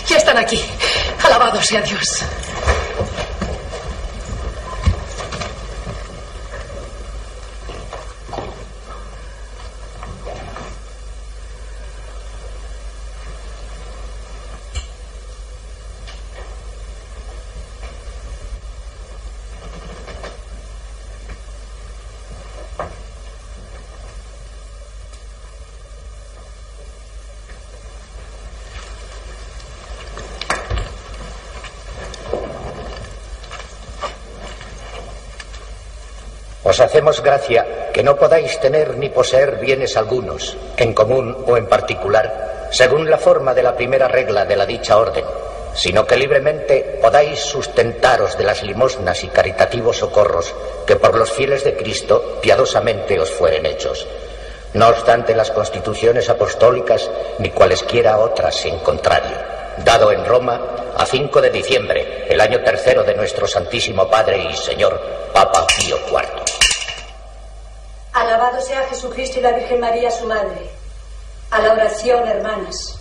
Ya están aquí. Alabado sea Dios. Os hacemos gracia que no podáis tener ni poseer bienes algunos, en común o en particular, según la forma de la primera regla de la dicha orden, sino que libremente podáis sustentaros de las limosnas y caritativos socorros que por los fieles de Cristo piadosamente os fueren hechos. No obstante las constituciones apostólicas ni cualesquiera otras en contrario, dado en Roma a 5 de diciembre, el año tercero de nuestro Santísimo Padre y Señor, Papa Pío IV. Alabado sea Jesucristo y la Virgen María, su Madre. A la oración, hermanas.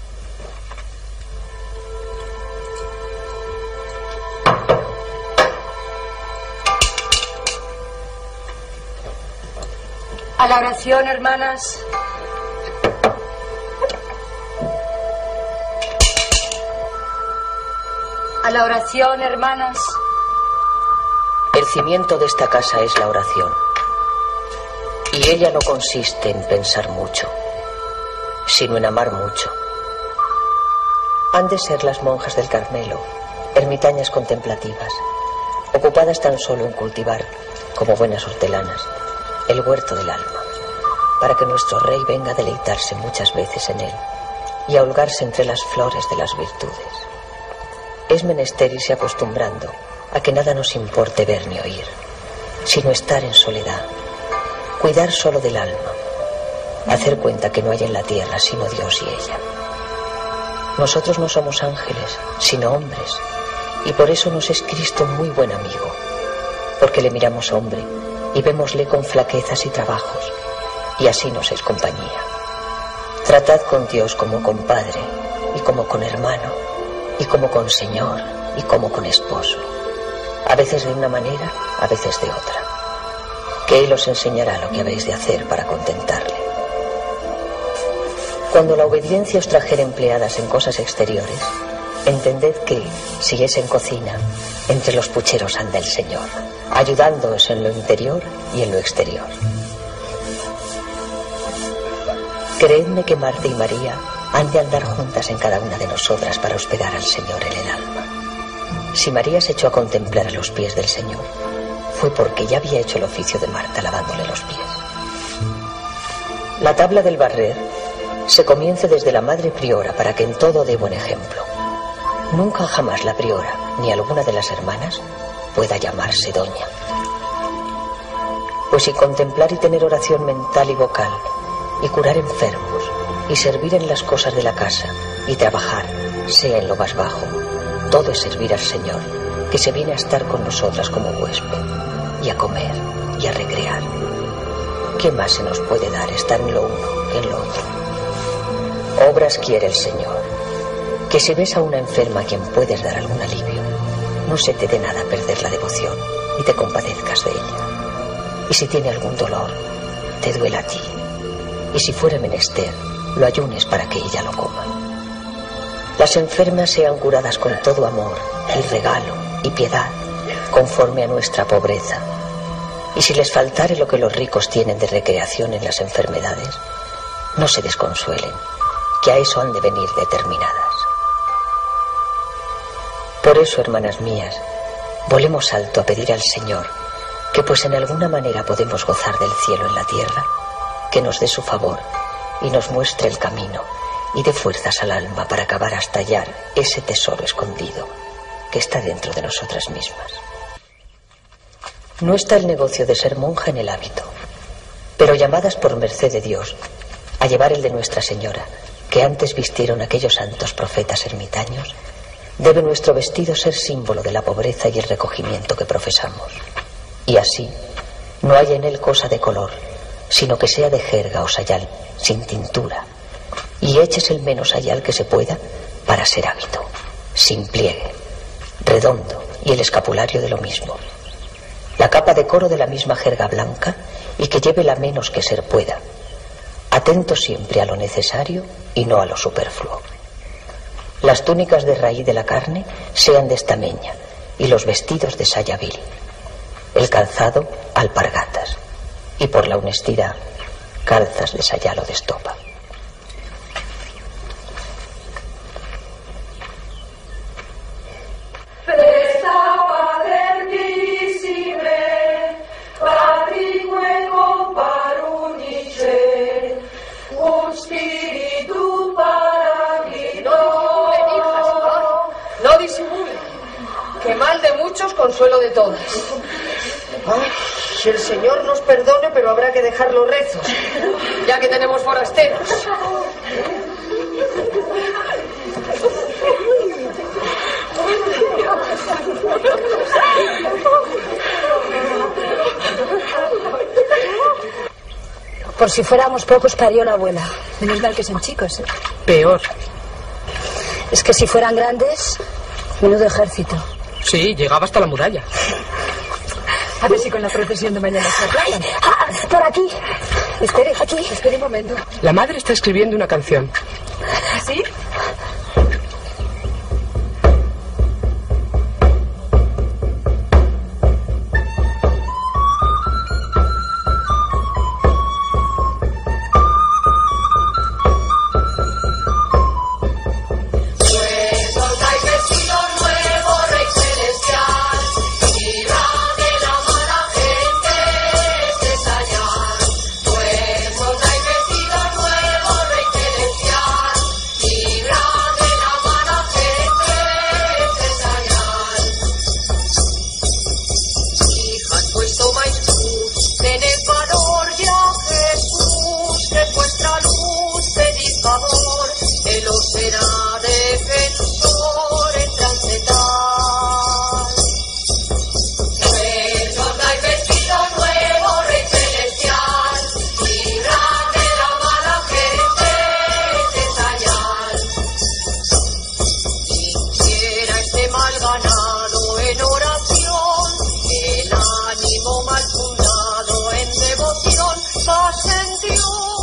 A la oración, hermanas. A la oración, hermanas. El cimiento de esta casa es la oración. Y ella no consiste en pensar mucho, sino en amar mucho. Han de ser las monjas del Carmelo, ermitañas contemplativas, ocupadas tan solo en cultivar, como buenas hortelanas, el huerto del alma, para que nuestro Rey venga a deleitarse muchas veces en él y a holgarse entre las flores de las virtudes. Es menester irse acostumbrando a que nada nos importe ver ni oír, sino estar en soledad, cuidar solo del alma, hacer cuenta que no hay en la tierra sino Dios y ella. Nosotros no somos ángeles, sino hombres, y por eso nos es Cristo muy buen amigo, porque le miramos hombre y vémosle con flaquezas y trabajos, y así nos es compañía. Tratad con Dios como con Padre, y como con hermano, y como con Señor, y como con esposo, a veces de una manera, a veces de otra, que Él os enseñará lo que habéis de hacer para contentarle. Cuando la obediencia os trajere empleadas en cosas exteriores, entended que, si es en cocina, entre los pucheros anda el Señor, ayudándoos en lo interior y en lo exterior. Creedme que Marta y María han de andar juntas en cada una de nosotras para hospedar al Señor en el alma. Si María se echó a contemplar a los pies del Señor, fue porque ya había hecho el oficio de Marta lavándole los pies. La tabla del barrer se comienza desde la madre priora para que en todo dé buen ejemplo. Nunca jamás la priora ni alguna de las hermanas pueda llamarse doña. Pues si contemplar y tener oración mental y vocal, y curar enfermos, y servir en las cosas de la casa, y trabajar, sea en lo más bajo, todo es servir al Señor, que se viene a estar con nosotras como huésped, y a comer, y a recrear. ¿Qué más se nos puede dar estar en lo uno que en lo otro? Obras quiere el Señor, que si ves a una enferma a quien puedes dar algún alivio, no se te dé nada perder la devoción, y te compadezcas de ella. Y si tiene algún dolor, te duela a ti, y si fuera menester, lo ayunes para que ella lo coma. Las enfermas sean curadas con todo amor y regalo y piedad, conforme a nuestra pobreza. Y si les faltare lo que los ricos tienen de recreación en las enfermedades, no se desconsuelen, que a eso han de venir determinadas. Por eso, hermanas mías, volemos alto a pedir al Señor que, pues en alguna manera podemos gozar del cielo en la tierra, que nos dé su favor y nos muestre el camino y dé fuerzas al alma para acabar hasta hallar ese tesoro escondido que está dentro de nosotras mismas. No está el negocio de ser monja en el hábito, pero llamadas por merced de Dios a llevar el de Nuestra Señora, que antes vistieron aquellos santos profetas ermitaños, debe nuestro vestido ser símbolo de la pobreza y el recogimiento que profesamos. Y así, no haya en él cosa de color, sino que sea de jerga o sayal, sin tintura, y eches el menos sayal que se pueda para ser hábito, sin pliegue, redondo, y el escapulario de lo mismo. La capa de coro de la misma jerga blanca y que lleve la menos que ser pueda, atento siempre a lo necesario y no a lo superfluo. Las túnicas de raíz de la carne sean de estameña y los vestidos de saya vil, el calzado alpargatas y por la honestidad calzas de sayalo de estopa. No disimule, que mal de muchos, consuelo de todas. Ay, si el Señor nos perdone, pero habrá que dejar los rezos, ya que tenemos forasteros. Por si fuéramos pocos, parió la abuela. Menos mal que son chicos, ¿eh? Peor. Es que si fueran grandes, menudo ejército. Sí, llegaba hasta la muralla. A ver si con la procesión de mañana se aplacan. Por aquí. Espere, aquí. Espere un momento. La madre está escribiendo una canción. ¿Sí? Más en Dios.